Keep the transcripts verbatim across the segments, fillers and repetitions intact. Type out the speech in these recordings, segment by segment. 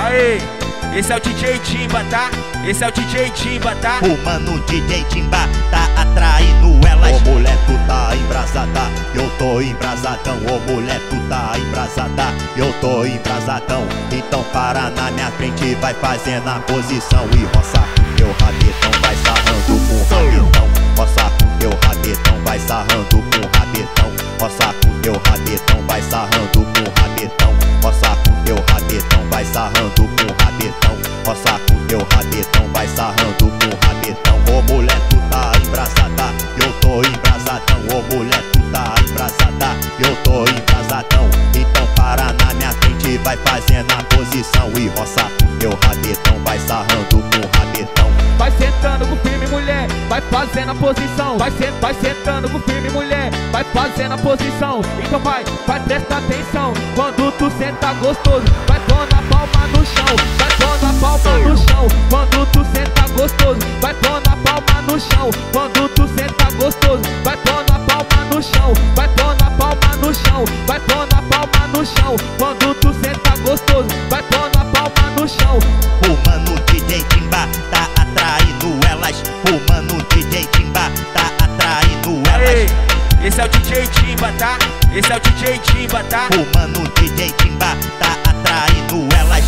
Aê, esse é o D J Timba, tá? Esse é o D J Timba, tá? O mano D J Timba tá atraindo elas. Ô mulher, tu tá embrasada, eu tô embrasadão. Ô mulher, tu tá embrasada, eu tô embrasadão. Então para na minha frente, vai fazendo a posição e roça com teu rabetão, vai sarrando com o rabetão. Roça com teu rabetão, vai sarrando com o rabetão. Roça com teu rabetão, vai sarrando com o rabetão. Roça com teu rabetão, vai sarrando com o rabetão. Roça com teu rabetão, vai sarrando com o rabetão. Ô mulher, tu tá embrasada, eu tô embrasadão. Ô mulher, tu tá embrasada, eu tô embrasadão. Então para na minha frente, vai fazendo a posição e roça com teu rabetão, vai sarrando com o rabetão. Vai sentando com firme, mulher, vai fazendo a posição. Vai, se, vai sentando com firme, mulher, vai fazendo a posição. Então vai, vai prestar atenção. Quando tu senta gostoso, vai pondo a palma no chão. Vai pondo a palma no chão. Quando tu senta gostoso, vai pondo a palma no chão. Quando tu senta gostoso, vai pondo a palma no chão. Vai pondo a palma no chão. Vai pondo a palma no chão. Quando tu senta gostoso, vai pondo a palma no chão. O mano D J Timba tá atraindo elas. O mano D J Timba tá atraindo elas. Aê, esse é o D J Timba, tá? Esse é o D J Timba, tá? O mano D J Timba tá atraindo elas.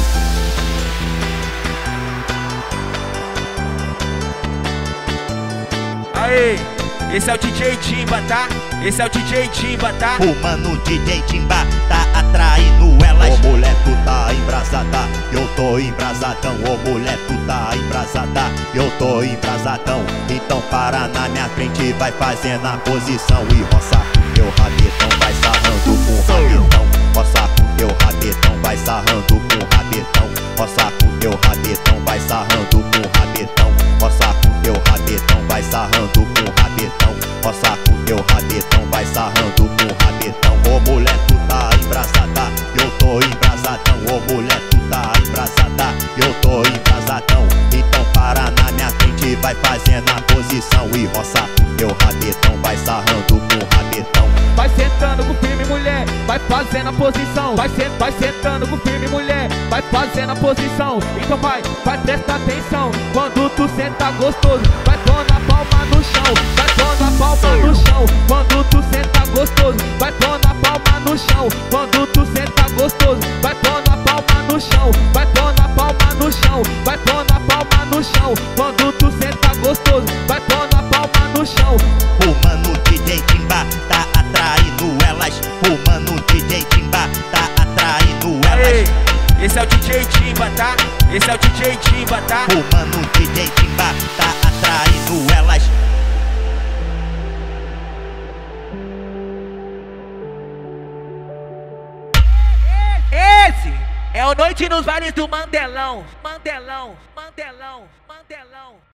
Aê, esse é o D J Timba, tá? Esse é o D J Timba, tá? O mano D J Timba tá atraindo elas. Ô mulher, tu tá embrasada, eu tô embrasadão. Ô mulher, tu tá embrasada, eu tô embrasadão. Então para na minha frente, vai fazendo a posição e roça com teu rabetão, vai sarrando com o rabetão. Roça com teu rabetão, vai sarrando com o rabetão. Roça com teu rabetão, vai sarrando com o rabetão. Roça com teu rabetão, vai sarrando com o rabetão. Roça com teu rabetão, vai sarrando com o rabetão. Ô mulher, tu tá embrasada, eu tô embrasadão. Ô mulher, tu tá embrasada, eu tô embrasadão. Então para na minha frente, vai fazendo a posição e roça com teu rabetão, vai sarrando com o rabetão. Vai sentando com firme, mulher, vai fazendo a posição. Vai, se, vai sentando com firme, mulher, vai fazendo a posição. Então vai, vai prestar atenção. Quando tu senta gostoso, vai pondo a palma no chão. Vai pondo a palma no chão. Quando tu senta gostoso, vai pondo a palma no chão. Quando tu senta gostoso, vai pondo a palma no chão. Vai pondo a palma no chão. Vai pondo a palma no chão. Quando tu senta gostoso, vai pondo a palma no chão. O mano D J Timba tá atraindo elas. O mano D J Timba tá atraindo elas. Aê, esse é o D J Timba, tá? Esse é o D J Timba, tá? O mano D J Timba tá atraindo elas. Esse é o Noite nos Vales do Mandelão. Mandelão, Mandelão, Mandelão.